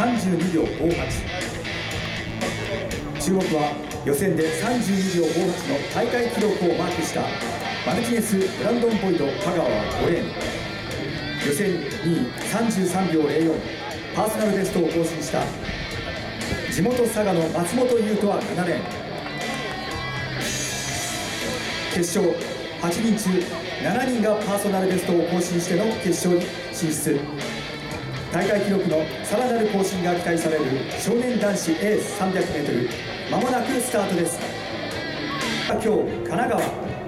32秒58。注目は予選で32秒58の大会記録をマークしたマルティネス・ブランドン・ボイド香川は5レーン、予選2位33秒04、パーソナルベストを更新した地元佐賀の松本優斗は7レーン。決勝8人中7人がパーソナルベストを更新しての決勝に進出。大会記録のさらなる更新が期待される少年男子エース 300m、 まもなくスタートです。今日神奈川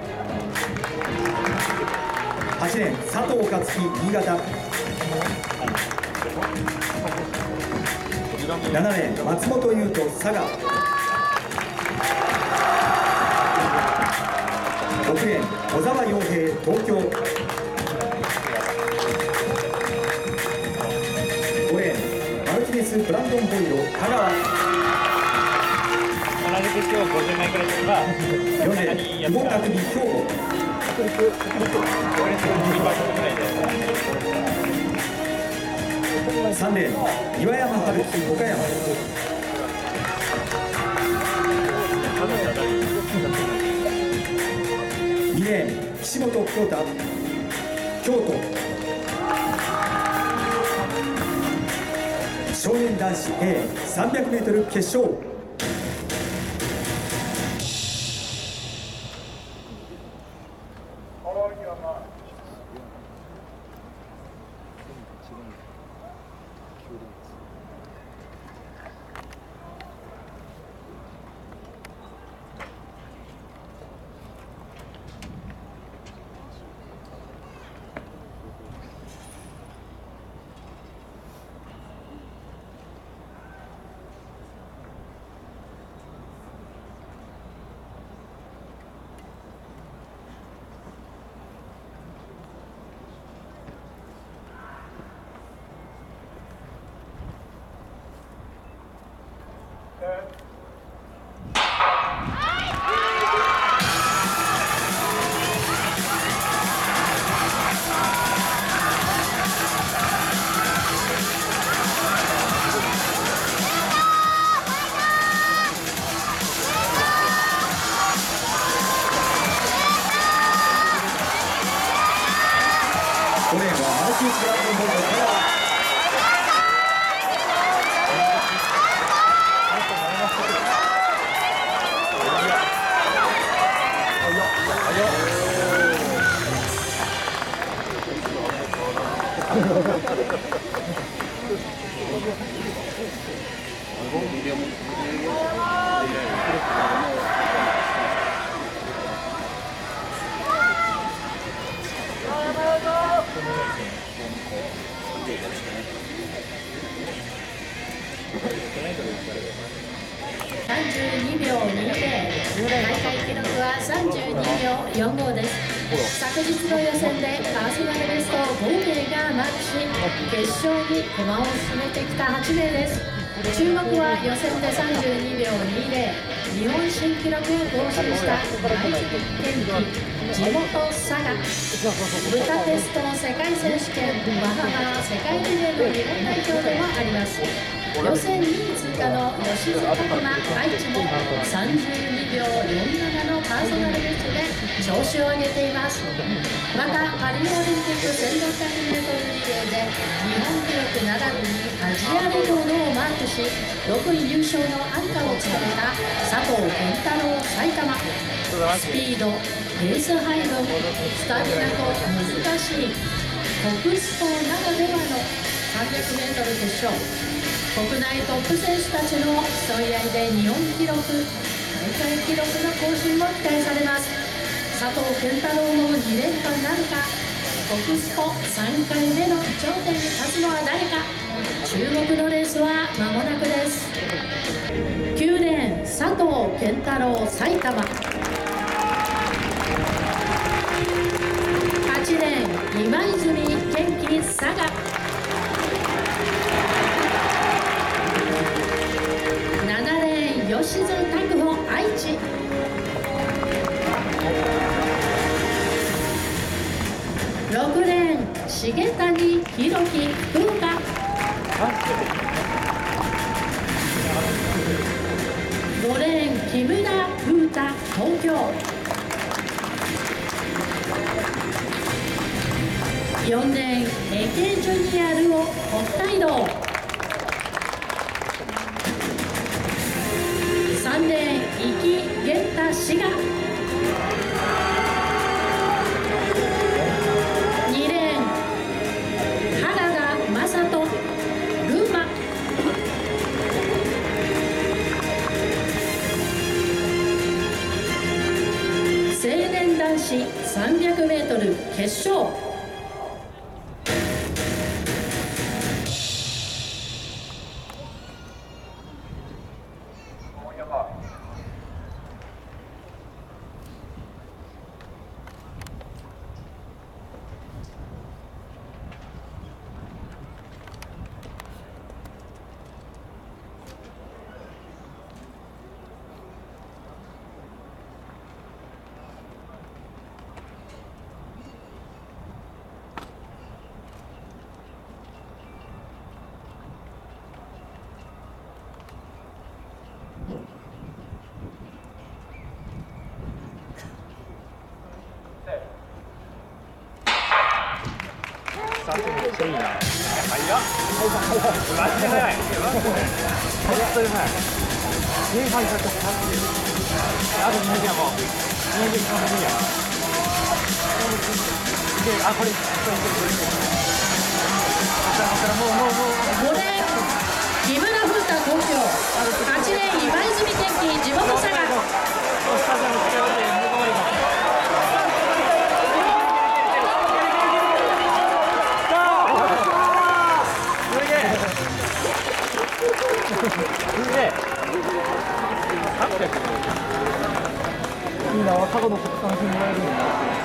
8レーン佐藤克樹新潟、7レーン松本優斗佐賀、6レーン小沢洋平東京、5レーンマルティネス・ブランドン・ボイド香川、 同じく今日50名くらいとか 4レーン久保拓海兵庫、3レーン岩山春樹岡山、2レーン岸本京太京都、少年男子 A300m 決勝。5レーンはマルティネス・ブランドン・ボイド香川、 32秒20、大会記録は32秒45です。昨日の予選でパーソナルベスト5名がマークし、決勝に駒を進めてきた8名です。注目は予選で32秒20、日本新記録を更新した愛知県旗地元佐賀、ブダペスト世界選手権バハマ世界リレーの日本代表でもあります。予選2位通過の吉津拓磨愛知も32秒47のパーソナルベストで調子を上げています。またパリオリンピック 1600m リレーで日本記録並びにアジアレコードをマークし、6位入賞のアンカーを務めた佐藤健太郎埼玉、スピード、レース配分、スタミナと難しい国スポならではの 300m 決勝、国内トップ選手たちの競い合いで日本記録、大会記録の更新も期待されます。佐藤健太郎も2連覇なるか、国スポ3回目の頂点に立つのは誰か。注目のレースは間もなくです。9レーン佐藤健太郎埼玉、8レーン今泉健貴佐賀、7レーン吉津拓穂愛知、6レーン重谷弘樹福岡、 った東京。4レーンAKジュニアルオ北海道。3レーン壱岐源太滋賀。2レーン原田正人群馬。成年男子 300m 決勝。 めっちゃいいな。早っ。マジで早い。本当に早い。前半130。あと2時間もう。2時間半や。あ、これ。 5レーン木村文太東京。8レーン今泉天気地元佐賀。 スタジアム近寄って向こうにも。いいな、過去の国産品もらえるんだ。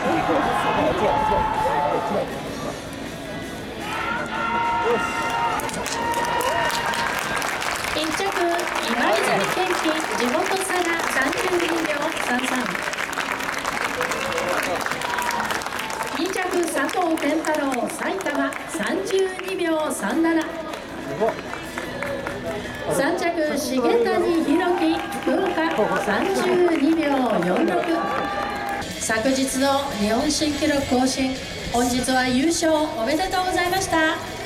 1着今泉天気地元佐賀32秒33。2着佐藤健太郎埼玉32秒37。3着重谷弘樹福岡32秒46。昨日の日本新記録更新。本日は優勝おめでとうございました。